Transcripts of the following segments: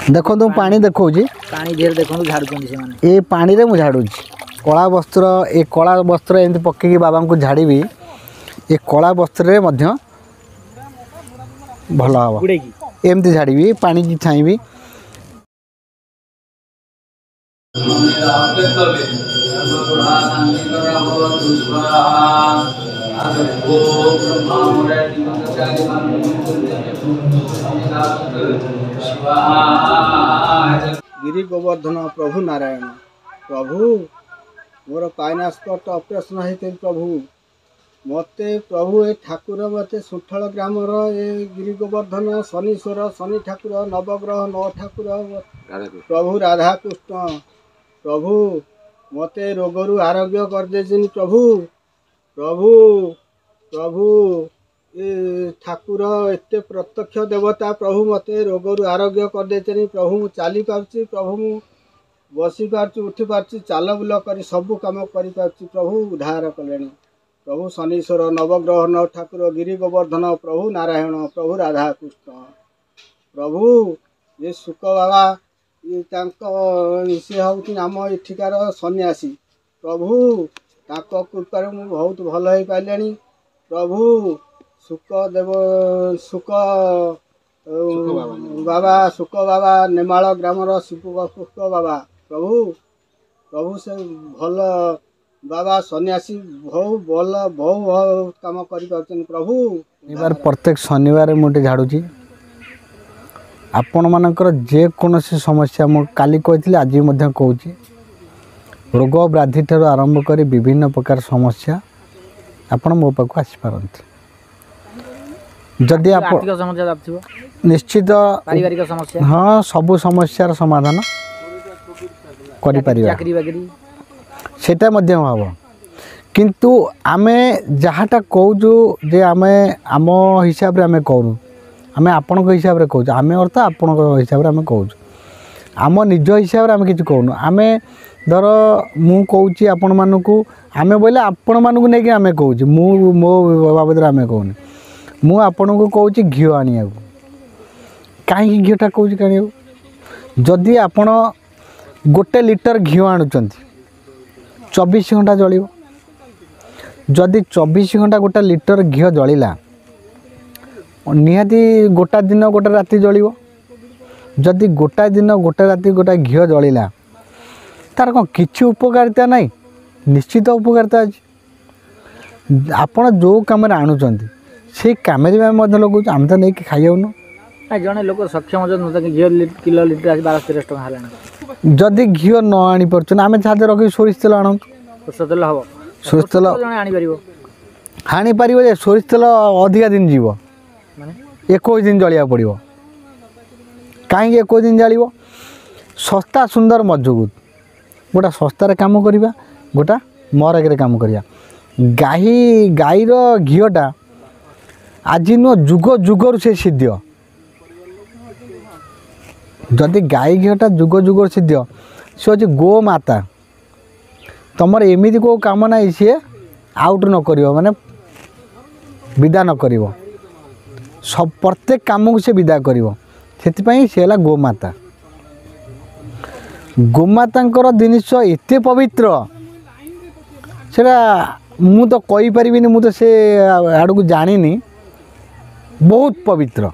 देखो तुम पानी देखो पानी ढेर देखो झाड़ुचंदी से माने ए पानी रे मु झाड़ू कला वस्त्र ए कला वस्त्र एमती पकेकी बाबा को झाड़ी ए कला वस्त्र रे मध्य भल हम एमती झाड़ी पानी की छाई गिरी गोवर्धन प्रभु नारायण प्रभु मोर पाइनास्पट ऑपरेशन होते प्रभु मते प्रभु ए ठाकुर मते सुठल ग्राम ए गिरी गोवर्धन शनीश्वर शनि ठाकुर नवग्रह नौ ठाकुर प्रभु राधा कृष्ण प्रभु मते रोगरु आरोग्य कर दे प्रभु प्रभु प्रभु ए ठाकुर एते प्रत्यक्ष देवता प्रभु मते रोगरु आरोग्य कर दे प्रभु मु चली पार्ची प्रभु मु बसी पार्ची उठी पार्ची चाल बुल कर सबू कम कर प्रभु उद्धार कले प्रभु शनीश्वर नवग्रह नौ ठाकुर गिरी गोवर्धन प्रभु नारायण प्रभु राधा कृष्ण प्रभु ये सुख बाबा ये सी हूँ आम एठिकार सन्यासी प्रभु ताक कृपार मु बहुत भल हो पारे प्रभु सुख देव सुख बाबा नेमाल ग्रामर सुख बाबा प्रभु प्रभु से भल बाबा सन्यासी बहु भल बहु काम कर प्रभु प्रत्येक शनिवार मुझे झाड़ू आपण मानकर जेकोसी समस्या मु काली कही आज कहूँ रोग व्याधि ठार आरंभ कर विभिन्न प्रकार समस्या आपण मो पाक आसीपारती जदि आप निश्चित पारिवारिक समस्या हाँ सबू समस्यार समाधान सेटा मध्यम हम किंतु आमे जहाँटा कहूँ जे आमे आम हिसाब रे आमे करूँ आमे आपण हिसाब रे कहूँ आमे अर्थ आपण हिसाब रे आमे कहूँ आम निज हिसाब रे आमे किछि कहूँ आमे धर मु कहूँ आपण मानकु आमे बोले आपण मानकु नहीं कि आमे कहूँ मु मो बाबद आमे कहूँ मु आपण को कहूँ घी आनिया कहीं घीटा कहूँ कहीं जदि आपण गोटे लिटर घी आणुचंती 24 घंटा जलिव जदि 24 घंटा गोटे लिटर घी जलिला निहाती गोटा दिन गोटे राति जलिव जदि गोटा दिन गोटे राति गोटा घी जलिला तार कौन किसी उपकारिता नहीं निश्चित उपकारिता अच्छी आपण जो कम आणुचंती से कम लगुच आम तो नहीं खाइबन जड़े लोक सक्षम घी किलो लिटर 12-13 टका जदि घी न आनी पार्छन आम छाते रखी सोरिष तेल आनु सोरिष तेल हम सोरिष तेल हाणी पार सोरिष तेल अधिका दिन जीव माने 21 दिन जलिया पड़ो कहीं 21 दिन जाल सस्ता सुंदर मजबूत गोटा सस्तार काम करवा गोटा मरगे काम करवा गाईर घीटा आज नुह जुग जुगर से सिद्ध जदि गाई घीटा जुग जुगर सिद्ध सी हूँ गोमाता तुम एमती को कम ना सी आउट न कर माने विदा न कर सब प्रत्येक काम को सी विदा कर सी है गोमाता गोमाता जिनिस एत पवित्र सेटा मु तो कही पारिनी मु तो से आड़ को जानी बहुत पवित्र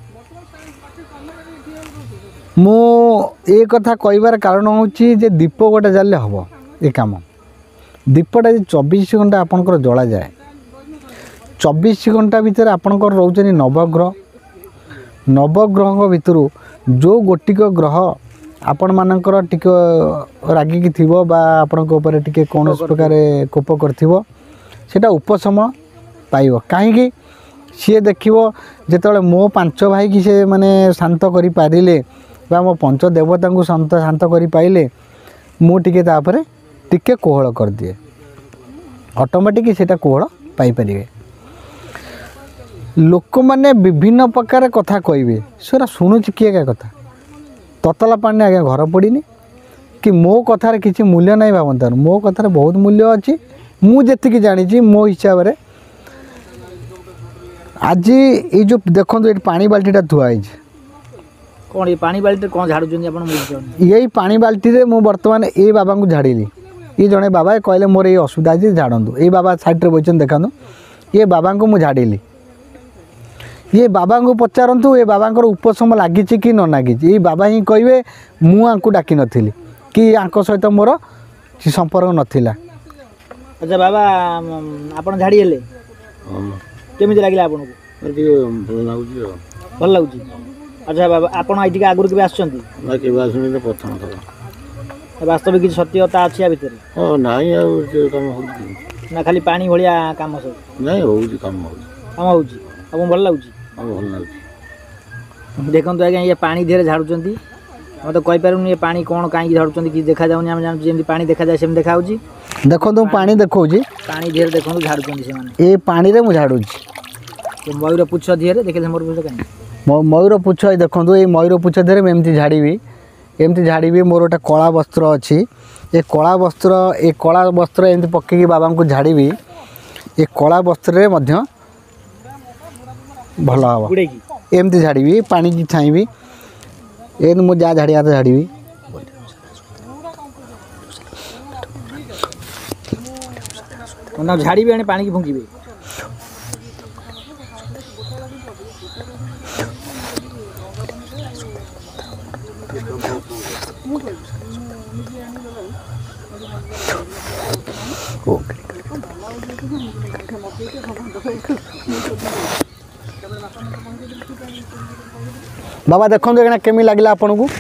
मु ए कथा कहबार कारण हूँ जे दीप गोटे जाले हम ये कम दीपटा 24 घंटा आपंकर जला जाए 24 घंटा भितर आपंकर रोचे नवग्रह नवग्रह भितर जो गोटिक ग्रह आपण मानकर टिके रागिकी थिबो बा आपण को ऊपर टिके कौन प्रकार कोप करथिबो सेटा उपशम पाइबो काहेकि सी देखिबो जेतले मो 5 भाई की से माने शांत करि पारिले बा मो पंच देवता को शांत करि पाइले मु टिके तापरे टिके कोहळ कर दिए ऑटोमेटिक सेटा कोहळ पाई परिबे लोक माने विभिन्न प्रकार कथा कहबे सेरा सुनुच किए का कथा ततला पानी आगे घर पड़नी कि मो कथार किसी मूल्य नहीं भावता मो कथार बहुत मूल्य अच्छी मुझे जानी मो हिसाब से आज ये जो देखो ये पानी बाल्टीटा थुआई कौन ये पानी बाल्टी कौन झाड़ू आप बुझे यही पानी बाल्टी मु बर्तमान ये बाबा को झाड़िली ये जड़े बाबा कहले मोर ये असुविधा अच्छी झाड़ू ये बाबा साइड रे बचन देखा ये बाबा को मुझे झाड़िली ये बाबा को पचारतु ये बाबा उपशम लगी कि न लगी ये बाबा ही कहे मुझे डाक नी कि सहित मोर संपर्क नाला। अच्छा बाबा आप झाड़ी हेले केमी लगे आपको भल लगुच। अच्छा बाबा आप आगुरी के प्रथम थर वास्तविक किसी सत्यता अच्छी या भितर ना ना खाली पानी भाया कम सब नहीं कम हो भल लगुच देखो आज्ञा ये पानी धीरे झाड़ुं मत कहीपर ये पानी कौन कहीं झाड़ुं कि देखा जाऊनी आम जानते जमी पानी देखा जाए सेम देखा देखो तुम पानी देखो पानी धीरे देखो झाड़ुं से ये पानी रे मुझे झाड़ू मयूर पुछ धीरे देखे मोर पुछ कहीं मयूर पुछ देखो ये मयूर पुछ धीरे एमती झाड़ी मोर गोटे कला वस्त्र अच्छी ये कला वस्त्र एमती पकईकी बाबा को झाड़ी ये कला वस्त्र भल हम एमती झाड़ी पानी की छाई ये मुझे जहाँ झाड़िया तो झाड़ी झाड़ी पानी की फुंकी बाबा देखो एना केमी लगला आपन को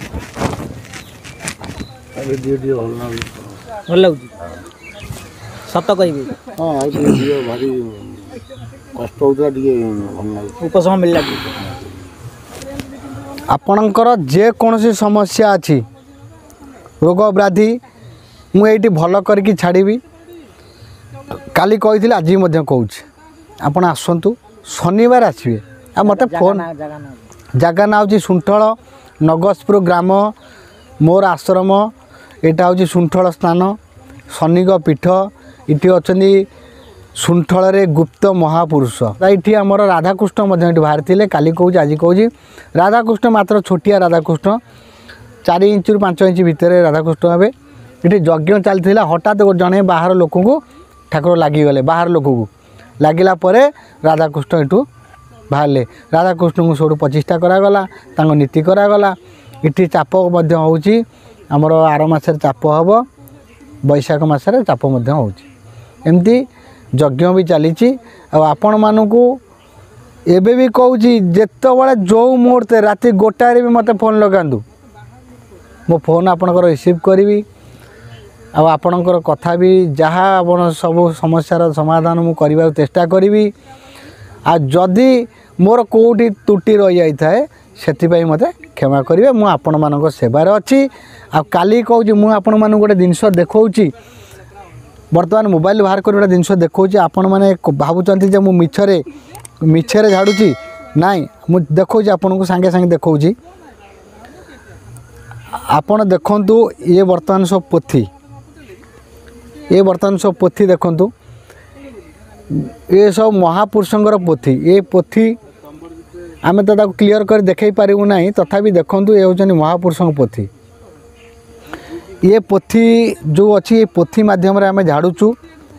भल लगुच सत कह हाँ भारी कष्ट होता उपशम मिलला आपणकर जेकोसी समस्या अच्छी रोग व्याधि मुझे भल करके छाड़ी काली कही आज कहूँ आपण आसतु शनिवार आसवे आ मत फोन जगह ना हूँ सुंठल नगजपुर ग्राम मोर आश्रम यहाँ हूँ सुंठल स्थान शनिक पीठ इटी अच्छा सुंठल रे गुप्त महापुरुष ये आमर राधाकृष्ण बाहरी काली कहूँ आज कहूँ राधाकृष्ण मात्र छोटिया राधाकृष्ण 4 इंच रु 5 इंच भितर राधाकृष्ण हे ये यज्ञ चलता हठात जड़े बाहर लोक को ठाकुर लगिगले बाहर लोक को लगिला राधाकृष्ण यू बाहर राधाकृष्ण को सब 25टा करागला नीति करागला इटी चाप होमर आर मसरे चाप हम बैशाख मसरे चाप होमती यज्ञ भी चली आपण मानू एबे भी कहूँ जिते जो मुहूर्ते राति 1टारे भी मत फोन लगातु मो फोन आपणकर रिसीव करी आपणकर कथा भी जहाँ आप सब समस्यार समाधान मु करने चेष्टा करी जदि मोर कोठी त्रुटि रही जाए से मत क्षमा करेंगे मु आपण मान सेवार अच्छी काली कहूँ मुझे आपण मान गोटे जिनस देखा बर्तमान मोबाइल बाहर कर गोटे जिनस देखा आपण मैंने भावुँच मु मिछरे झाड़ूची नाई मु देखा आपन को सांगे सांगे देखा आपण देखंतु ये बर्तमान सब पोथी देखंतु ये सब महापुरुषंकर पोथी ये पोथी आम तो क्लीयर कर देखे पारू ना तथापि देखंतु ये होचनी महापुरुषों पोथी ये पोथी जो अच्छी ये पोथी माध्यम आम झाड़ूचु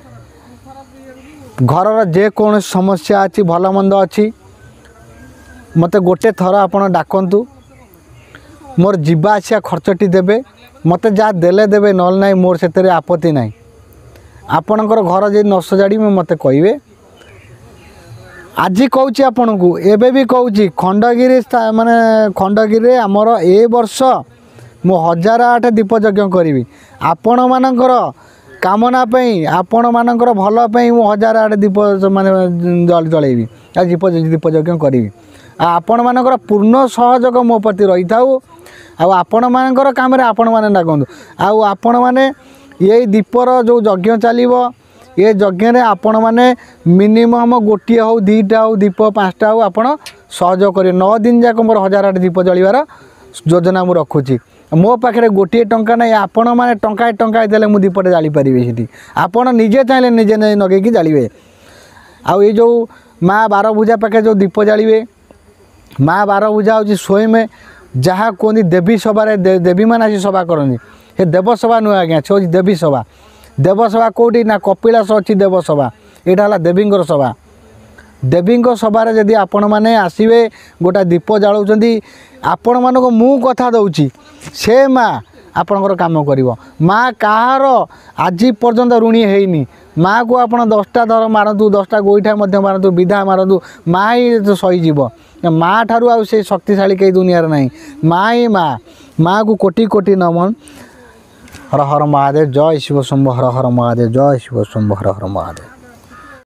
घर जेकोसी समस्या अच्छी भल मंद अच्छी मत गोटे थर आपड़ डाकतु मोर जीवा आसिया खर्चटी देबे मत जहाँ देले देबे नल ना मोर से आपत्ति ना आपणकर घर जे न सजाड़ी मत कहे आज कहूँ आपण को एबे भी कहूँ खंडगिरी माने खंडगिरी आमर ए वर्ष मु 1008 दीप यज्ञ करी आपण मानकर कामना आपण मानकर भल मु 1008 दीप माने जलैबी दीप यज्ञ करी आपण मानकर पूर्ण सहयोग मो प्रति रही था आपण मानकर काम आपण मैंने डाकतु आपण मैंने ये दीपर जो यज्ञ चलो ये यज्ञ में आपण मैंने मिनिमम गोटे हो 2टा हो दीप 5टा हो आप सहयोग करें 9 दिन जाक मोर 1008 दीप जलिबार योजना मुझे रखुची मो पाखे गोटे टंका ना आपण मैंने टंकाए देले मु दीपटे जाली पारे से आपड़ निजे चाहिए निजे नगेकी जालिए आउ ये जो माँ 12 भुजा पाखे जो दीप जालिए माँ 12 भुजा हूँ स्वयं जहाँ कहते देवी सभा देवी मैंने आसी सभा करनी हे देवसभा नुह आज्ञा से हूँ देवी सभा देवसभा कौटी ना कपिलास अच्छी देवसभा यहाँ है देवींर सभा देवींग सभार जदि आपण मैंने आसवे गोटा दीप जालुंट आपण मानक मु कथा दूची से माँ आपणकर काम कर माँ कहार आज पर्यंत ऋणी हैनी माँ को आप 10टा धर मारतु 10टा गोईठा मारतु विधा मारतु माँ ही सहीजीव माँ ठारू आ शक्तिशाली कई दुनिया ना माँ ही माँ को कोटि कोटि नमन हर हर महादेव जय शिव शंभु हर हर महादेव जय शिव शंभु हर हर महादेव।